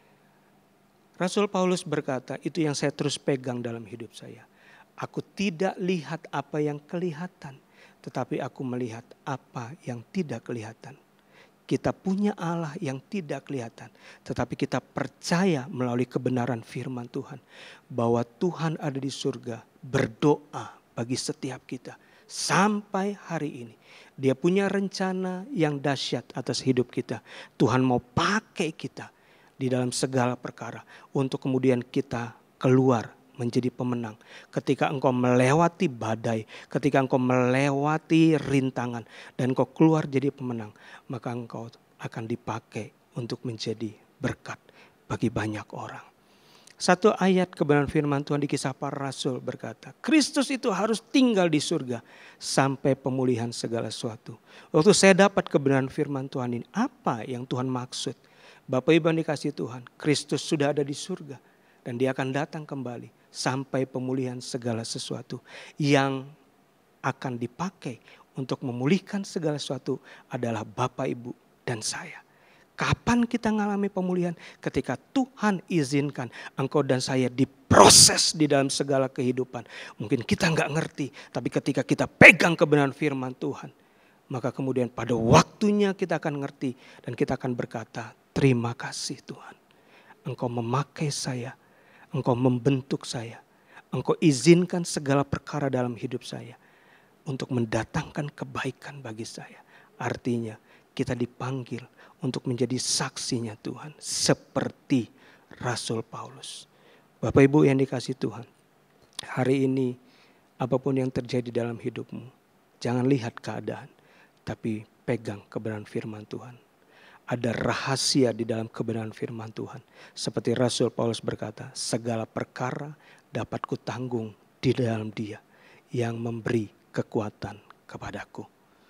Rasul Paulus berkata, itu yang saya terus pegang dalam hidup saya. Aku tidak lihat apa yang kelihatan, tetapi aku melihat apa yang tidak kelihatan. Kita punya Allah yang tidak kelihatan, tetapi kita percaya melalui kebenaran firman Tuhan, bahwa Tuhan ada di surga berdoa bagi setiap kita. Sampai hari ini dia punya rencana yang dahsyat atas hidup kita. Tuhan mau pakai kita di dalam segala perkara untuk kemudian kita keluar menjadi pemenang. Ketika engkau melewati badai, ketika engkau melewati rintangan dan engkau keluar jadi pemenang, maka engkau akan dipakai untuk menjadi berkat bagi banyak orang. Satu ayat kebenaran firman Tuhan di Kisah Para Rasul berkata, Kristus itu harus tinggal di surga sampai pemulihan segala sesuatu. Waktu saya dapat kebenaran firman Tuhan ini, apa yang Tuhan maksud? Bapak Ibu yang dikasihi Tuhan, Kristus sudah ada di surga dan dia akan datang kembali sampai pemulihan segala sesuatu. Yang akan dipakai untuk memulihkan segala sesuatu adalah Bapak Ibu dan saya. Kapan kita mengalami pemulihan? Ketika Tuhan izinkan engkau dan saya diproses di dalam segala kehidupan. Mungkin kita nggak ngerti, tapi ketika kita pegang kebenaran firman Tuhan, maka kemudian pada waktunya kita akan ngerti dan kita akan berkata, terima kasih Tuhan. Engkau memakai saya, engkau membentuk saya, engkau izinkan segala perkara dalam hidup saya untuk mendatangkan kebaikan bagi saya. Artinya kita dipanggil untuk menjadi saksinya Tuhan. Seperti Rasul Paulus. Bapak Ibu yang dikasihi Tuhan. Hari ini apapun yang terjadi dalam hidupmu. Jangan lihat keadaan. Tapi pegang kebenaran firman Tuhan. Ada rahasia di dalam kebenaran firman Tuhan. Seperti Rasul Paulus berkata. Segala perkara dapat kutanggung di dalam Dia. Yang memberi kekuatan kepadaku.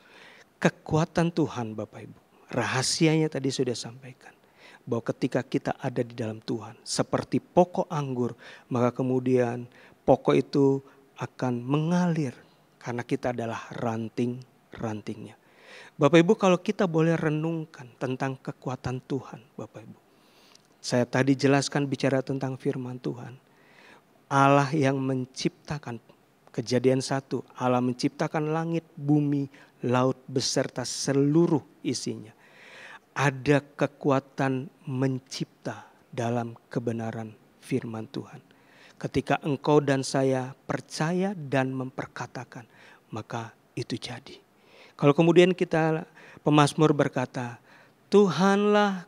Kekuatan Tuhan Bapak Ibu. Rahasianya tadi sudah sampaikan. Bahwa ketika kita ada di dalam Tuhan. Seperti pokok anggur. Maka kemudian pokok itu akan mengalir. Karena kita adalah ranting-rantingnya. Bapak Ibu kalau kita boleh renungkan tentang kekuatan Tuhan. Bapak Ibu. Saya tadi jelaskan bicara tentang firman Tuhan. Allah yang menciptakan. Kejadian satu. Allah menciptakan langit, bumi, laut beserta seluruh isinya. Ada kekuatan mencipta dalam kebenaran firman Tuhan. Ketika engkau dan saya percaya dan memperkatakan, maka itu jadi. Kalau kemudian kita pemazmur berkata, Tuhanlah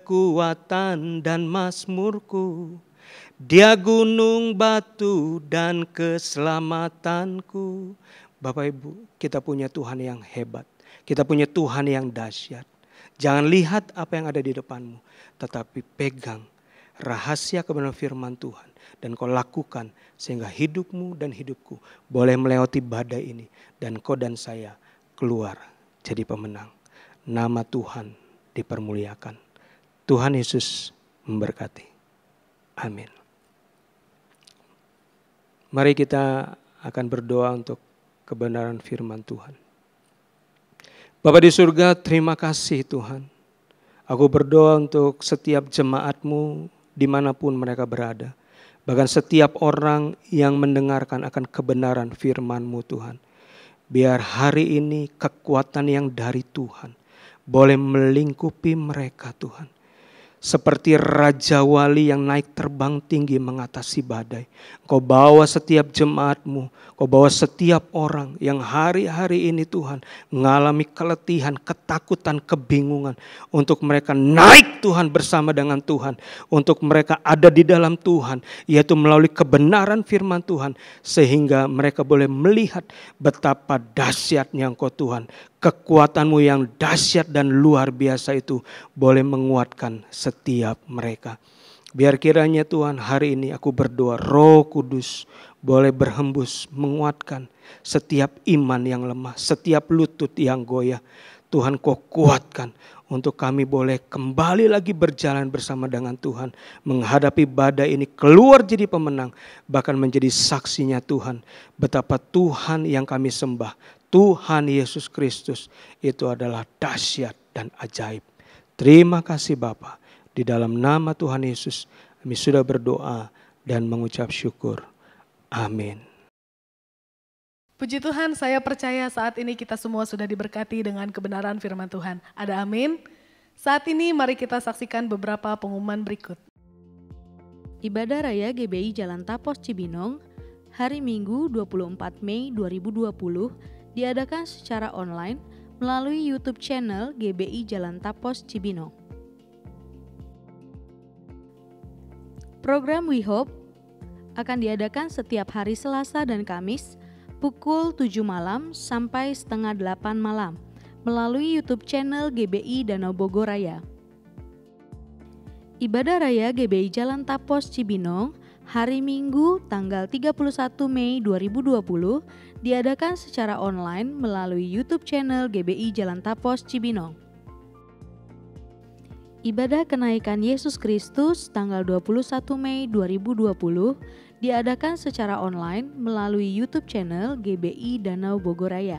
kekuatan dan mazmurku, Dia gunung batu dan keselamatanku. Bapak Ibu, kita punya Tuhan yang hebat. Kita punya Tuhan yang dahsyat. Jangan lihat apa yang ada di depanmu. Tetapi pegang rahasia kebenaran firman Tuhan. Dan kau lakukan sehingga hidupmu dan hidupku boleh melewati badai ini. Dan kau dan saya keluar jadi pemenang. Nama Tuhan dipermuliakan. Tuhan Yesus memberkati. Amin. Mari kita akan berdoa untuk kebenaran firman Tuhan. Bapa di surga, terima kasih Tuhan. Aku berdoa untuk setiap jemaat-Mu dimanapun mereka berada. Bahkan setiap orang yang mendengarkan akan kebenaran firman-Mu Tuhan. Biar hari ini kekuatan yang dari Tuhan boleh melingkupi mereka Tuhan. Seperti Raja Wali yang naik terbang tinggi mengatasi badai. Kau bawa setiap jemaat-Mu. Kau bawa setiap orang yang hari-hari ini Tuhan mengalami keletihan, ketakutan, kebingungan. Untuk mereka naik Tuhan bersama dengan Tuhan. Untuk mereka ada di dalam Tuhan. Yaitu melalui kebenaran firman Tuhan. Sehingga mereka boleh melihat betapa dahsyatnya Engkau Tuhan. Kekuatan-Mu yang dahsyat dan luar biasa itu boleh menguatkan setiap mereka. Biar kiranya Tuhan hari ini aku berdoa Roh Kudus boleh berhembus menguatkan setiap iman yang lemah, setiap lutut yang goyah. Tuhan Kau kuatkan untuk kami boleh kembali lagi berjalan bersama dengan Tuhan. Menghadapi badai ini keluar jadi pemenang, bahkan menjadi saksinya Tuhan. Betapa Tuhan yang kami sembah, Tuhan Yesus Kristus itu adalah dahsyat dan ajaib. Terima kasih Bapa. Di dalam nama Tuhan Yesus kami sudah berdoa dan mengucap syukur. Amin. Puji Tuhan, saya percaya saat ini kita semua sudah diberkati dengan kebenaran firman Tuhan. Ada amin? Saat ini mari kita saksikan beberapa pengumuman berikut. Ibadah Raya G B I Jalan Tapos Cibinong, hari Minggu dua puluh empat Mei dua ribu dua puluh, diadakan secara online melalui YouTube channel G B I Jalan Tapos Cibinong. Program We Hope akan diadakan setiap hari Selasa dan Kamis pukul tujuh malam sampai setengah delapan malam melalui YouTube channel G B I Danau Bogor Raya. Ibadah Raya G B I Jalan Tapos Cibinong hari Minggu tanggal tiga puluh satu Mei dua ribu dua puluh diadakan secara online melalui YouTube channel G B I Jalan Tapos Cibinong. Ibadah Kenaikan Yesus Kristus tanggal dua puluh satu Mei dua ribu dua puluh diadakan secara online melalui YouTube channel G B I Danau Bogoraya.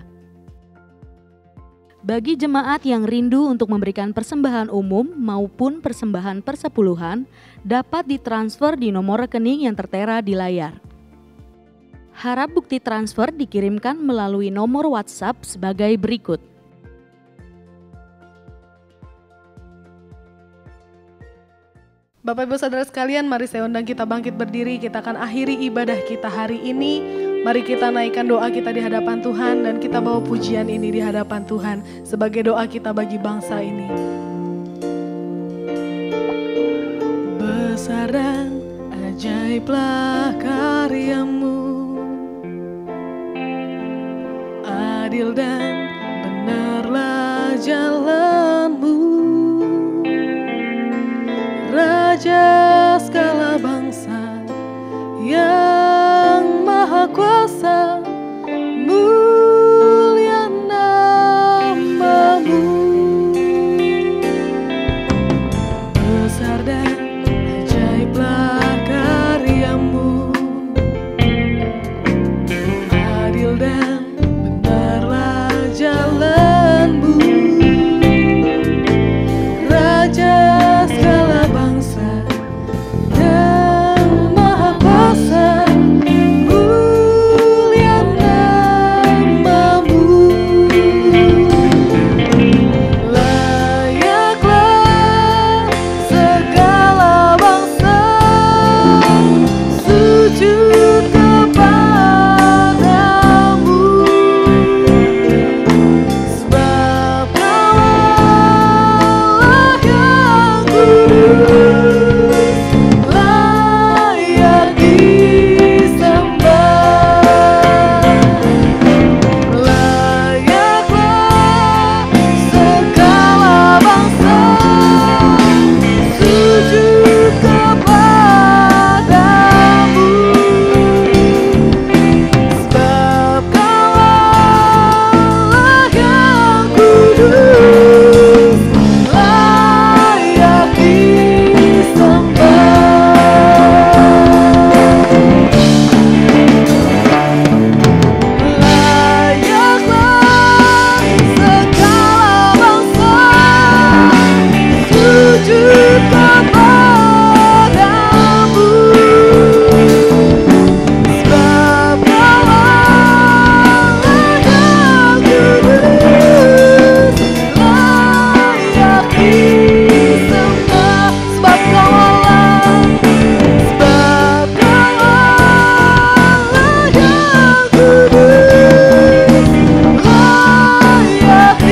Bagi jemaat yang rindu untuk memberikan persembahan umum maupun persembahan persepuluhan, dapat ditransfer di nomor rekening yang tertera di layar. Harap bukti transfer dikirimkan melalui nomor WhatsApp sebagai berikut. Bapak Ibu Saudara sekalian, mari saya undang kita bangkit berdiri, kita akan akhiri ibadah kita hari ini. Mari kita naikkan doa kita di hadapan Tuhan dan kita bawa pujian ini di hadapan Tuhan sebagai doa kita bagi bangsa ini. Besar dan ajaiblah karyamu, adil dan benarlah jalanmu, Raja segala bangsa yang maha kuasa, mulia namamu. Besar dan ajaiblah karyamu, adil dan benarlah jalanmu, Raja segala bangsa yang maha kuasa, mulia namamu. Layaklah segala bangsa sujud kepadamu, sebab Kaulah yang kudus, layak disembah. Layaklah segala bangsa sujud kepadamu, sebab Kaulah yang kudus, layak disembah. Layaklah segala bangsa sujud kepadamu, sebab Kaulah yang kudus, layak disembah. Sebab Kaulah, sebab Kaulah yang kudus, layak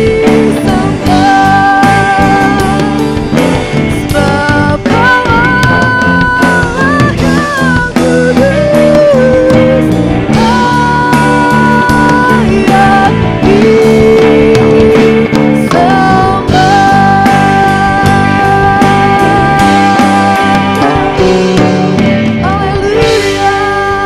disembah. Sebab Kaulah yang kudus, layak disembah. Haleluya.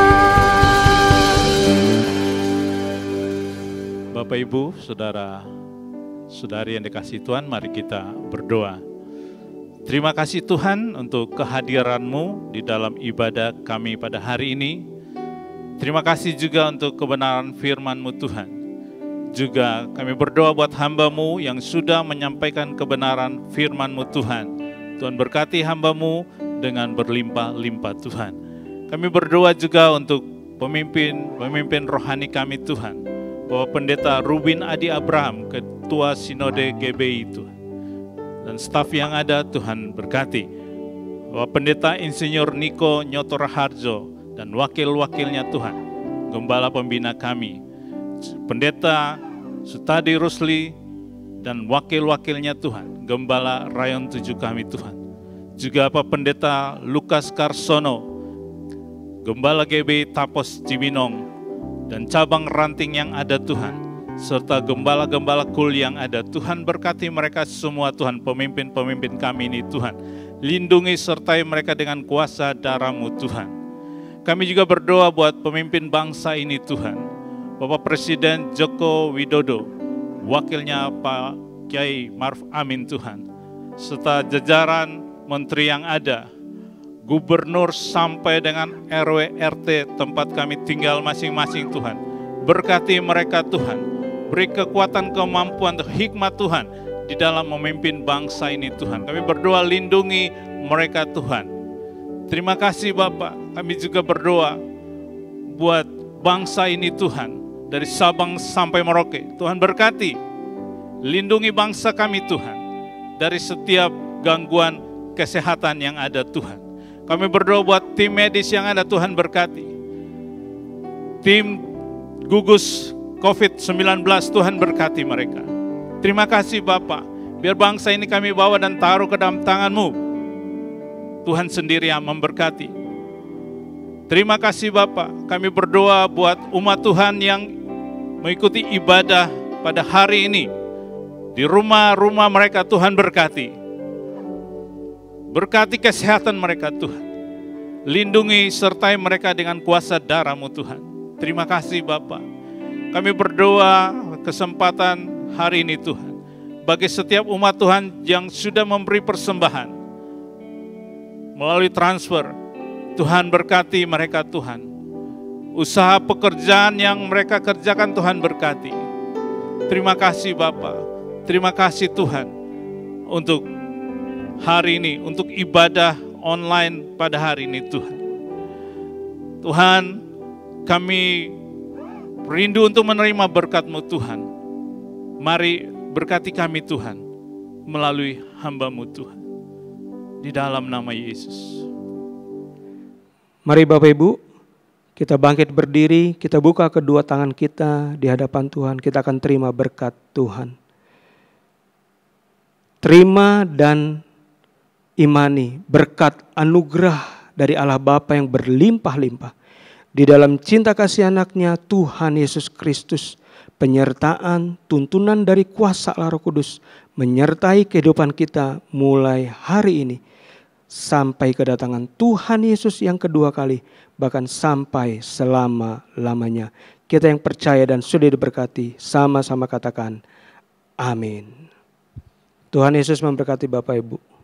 Bapak Ibu, Saudara, Saudari yang dikasihi Tuhan, mari kita berdoa. Terima kasih Tuhan untuk kehadiran-Mu di dalam ibadah kami pada hari ini. Terima kasih juga untuk kebenaran firman-Mu Tuhan. Juga kami berdoa buat hamba-Mu yang sudah menyampaikan kebenaran firman-Mu Tuhan. Tuhan berkati hamba-Mu dengan berlimpah-limpah Tuhan. Kami berdoa juga untuk pemimpin-pemimpin rohani kami Tuhan. Bapak Pendeta Rubin Adi Abraham, Ketua Sinode G B I Tuhan. Dan staf yang ada Tuhan berkati. Bapak Pendeta Insinyur Niko Nyoto Raharjo dan wakil-wakilnya Tuhan. Gembala pembina kami. Pendeta Sutadi Rusli dan wakil-wakilnya Tuhan. Gembala Rayon tujuh kami Tuhan. Juga Bapak Pendeta Lukas Karsono, Gembala G B I Tapos Cibinong, dan cabang ranting yang ada Tuhan, serta gembala-gembala kul yang ada. Tuhan berkati mereka semua Tuhan, pemimpin-pemimpin kami ini Tuhan. Lindungi sertai mereka dengan kuasa darah-Mu Tuhan. Kami juga berdoa buat pemimpin bangsa ini Tuhan. Bapak Presiden Joko Widodo, wakilnya Pak Kiai Maruf Amin Tuhan, serta jajaran menteri yang ada, gubernur sampai dengan R W R T tempat kami tinggal masing-masing Tuhan. Berkati mereka Tuhan, beri kekuatan, kemampuan, hikmat Tuhan di dalam memimpin bangsa ini Tuhan. Kami berdoa lindungi mereka Tuhan. Terima kasih Bapak, kami juga berdoa buat bangsa ini Tuhan. Dari Sabang sampai Merauke, Tuhan berkati, lindungi bangsa kami Tuhan, dari setiap gangguan kesehatan yang ada Tuhan. Kami berdoa buat tim medis yang ada, Tuhan berkati. Tim gugus covid sembilan belas, Tuhan berkati mereka. Terima kasih Bapak, biar bangsa ini kami bawa dan taruh ke dalam tangan-Mu. Tuhan sendiri yang memberkati. Terima kasih Bapak, kami berdoa buat umat Tuhan yang mengikuti ibadah pada hari ini. Di rumah-rumah mereka Tuhan berkati. Berkati kesehatan mereka Tuhan. Lindungi sertai mereka dengan kuasa darah-Mu Tuhan. Terima kasih Bapak. Kami berdoa kesempatan hari ini Tuhan. Bagi setiap umat Tuhan yang sudah memberi persembahan melalui transfer, Tuhan berkati mereka Tuhan. Usaha pekerjaan yang mereka kerjakan Tuhan berkati. Terima kasih Bapa. Terima kasih Tuhan untuk hari ini, untuk ibadah online pada hari ini Tuhan. Tuhan, kami rindu untuk menerima berkat-Mu Tuhan. Mari berkati kami Tuhan melalui hamba-Mu Tuhan. Di dalam nama Yesus. Mari Bapak Ibu, kita bangkit berdiri, kita buka kedua tangan kita di hadapan Tuhan, kita akan terima berkat Tuhan. Terima dan imani berkat anugerah dari Allah Bapa yang berlimpah-limpah. Di dalam cinta kasih anaknya Tuhan Yesus Kristus, penyertaan, tuntunan dari kuasa Allah Roh Kudus, menyertai kehidupan kita mulai hari ini. Sampai kedatangan Tuhan Yesus yang kedua kali, bahkan sampai selama-lamanya. Kita yang percaya dan sudah diberkati, sama-sama katakan amin. Tuhan Yesus memberkati Bapak Ibu.